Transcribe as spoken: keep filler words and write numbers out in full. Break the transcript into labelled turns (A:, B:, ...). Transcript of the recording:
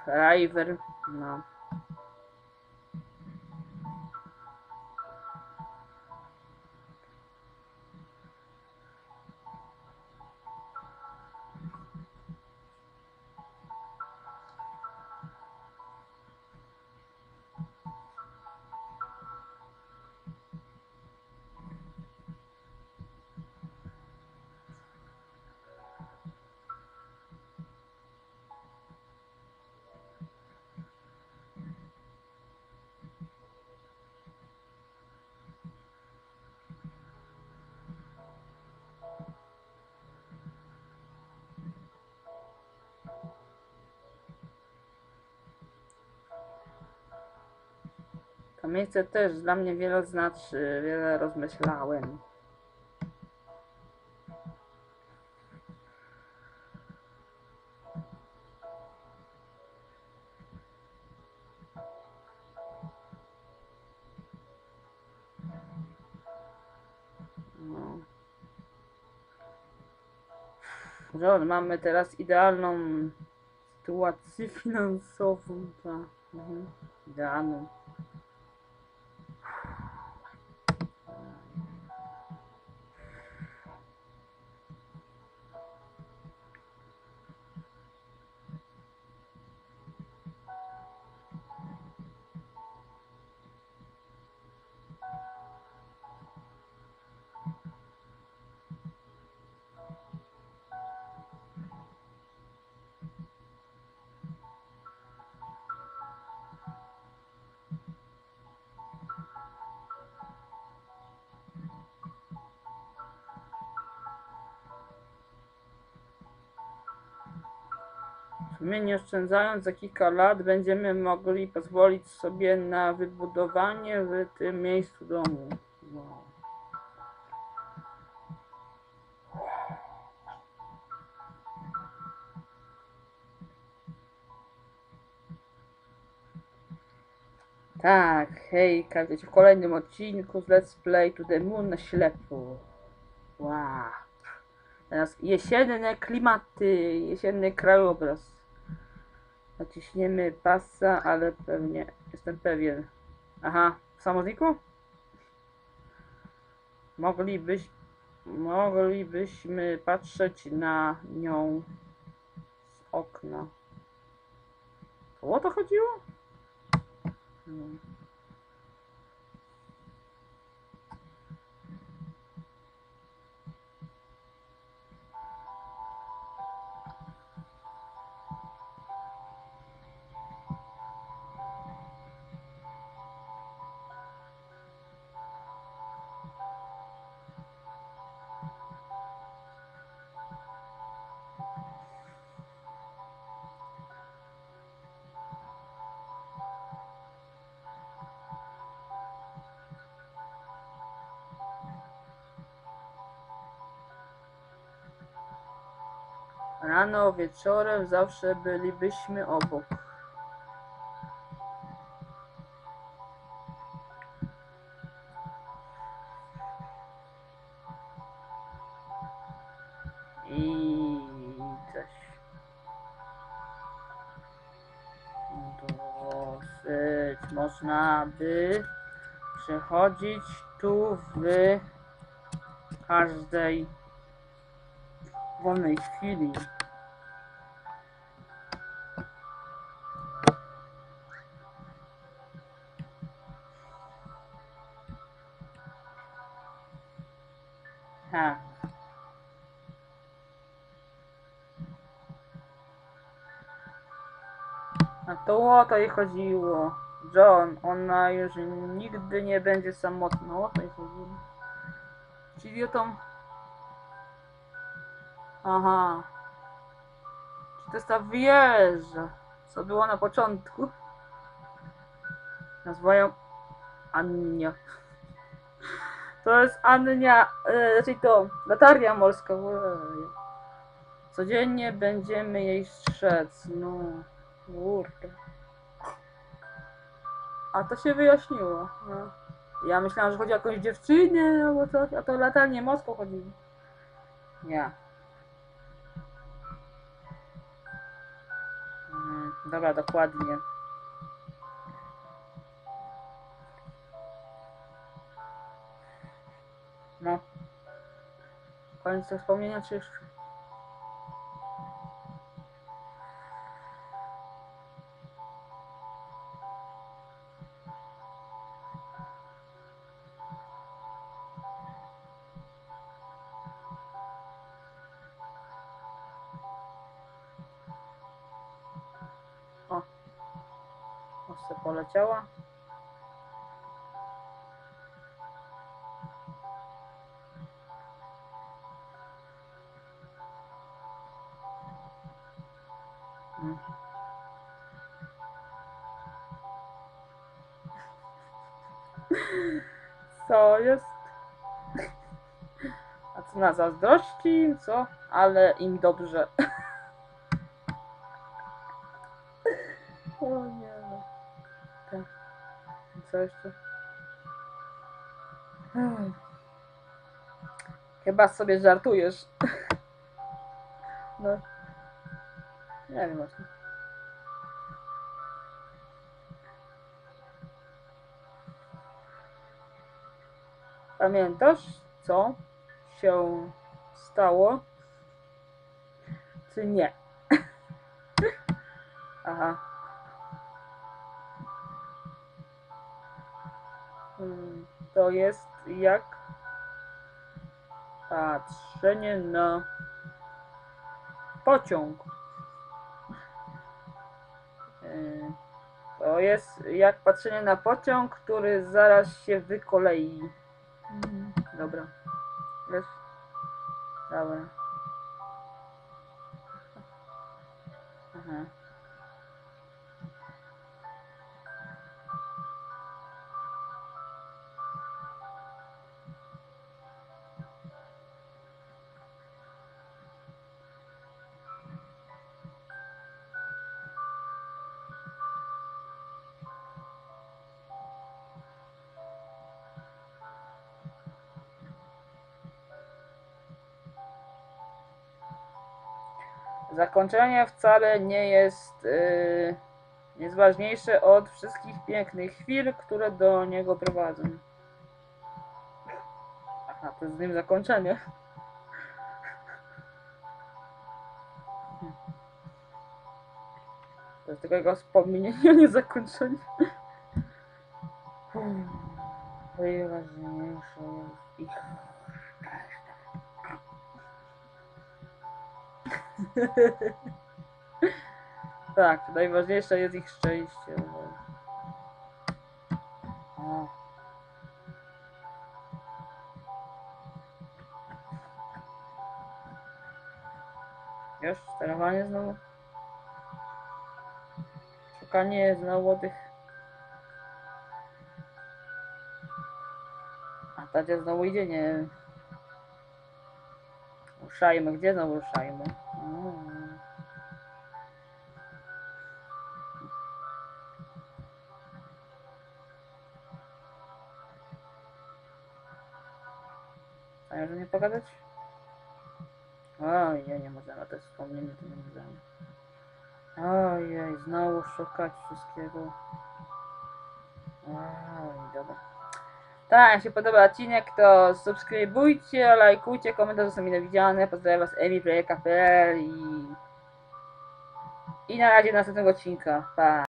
A: River, no. To miejsce też dla mnie wiele znaczy, wiele rozmyślałem. No. Że mamy teraz idealną sytuację finansową, tak. Mhm. Idealną. My, nie oszczędzając za kilka lat, będziemy mogli pozwolić sobie na wybudowanie w tym miejscu domu. Wow. Tak, hej, wiecie, w kolejnym odcinku z Let's Play to the Moon na ślepo. Wow. Teraz jesienne klimaty, jesienny krajobraz. Naciśniemy pasa, ale pewnie, jestem pewien. Aha, w samozniku? Moglibyś, moglibyśmy patrzeć na nią z okna. O to chodziło? No. Rano, wieczorem, zawsze bylibyśmy obok. I coś. Dosyć można by przechodzić tu w każdej wolnej chwili. Ha. A to o to jej chodziło. John, ona już nigdy nie będzie samotna. O to jej chodziło. Z idiotą. Aha. Czy to jest ta wieża, co było na początku? Nazwają Ania. To jest Ania, e, znaczy to latarnia morska. Codziennie będziemy jej strzec. No, kurde. A to się wyjaśniło. No. Ja myślałam, że chodzi o jakąś dziewczynę albo coś, a to latarnię morską chodziło. Nie. Dobra, dokładnie. No. Koniec tego wspomnienia, czy jeszcze? O. Owce poleciała. Hmm. Co jest? A co na zazdrości? Co? Ale im dobrze. O nie no. Tak. Co jeszcze? Hmm. Chyba sobie żartujesz. No. Nie wiem właśnie. Pamiętasz, co się stało? Czy nie? Aha. Hmm. To jest jak patrzenie na pociąg. Yy, To jest jak patrzenie na pociąg, który zaraz się wykolei. Mhm. Dobra. Wiesz? Dobra. Aha. Zakończenie wcale nie jest, yy, jest ważniejsze od wszystkich pięknych chwil, które do niego prowadzą. Aha, to jest z nim zakończenie. To jest tylko jego wspomnienie, nie zakończenie. Najważniejsze jest ich... Tak, najważniejsze jest ich szczęście. O. Już? Sterowanie znowu? Szukanie znowu tych... A Tadzie znowu idzie, nie wiem. Ruszajmy, gdzie znowu ruszajmy? Mm. A może nie pogadać? Ojej, nie możemy, to jest wspomnienie, to nie możemy. Ojej, znowu szukać wszystkiego. Oj, dobra. Tak, jak się podoba odcinek, to subskrybujcie, lajkujcie, komentarze są mile widziane. Pozdrawiam was, Emi Projekt kropka pe el i... I na razie do następnego odcinka. Pa!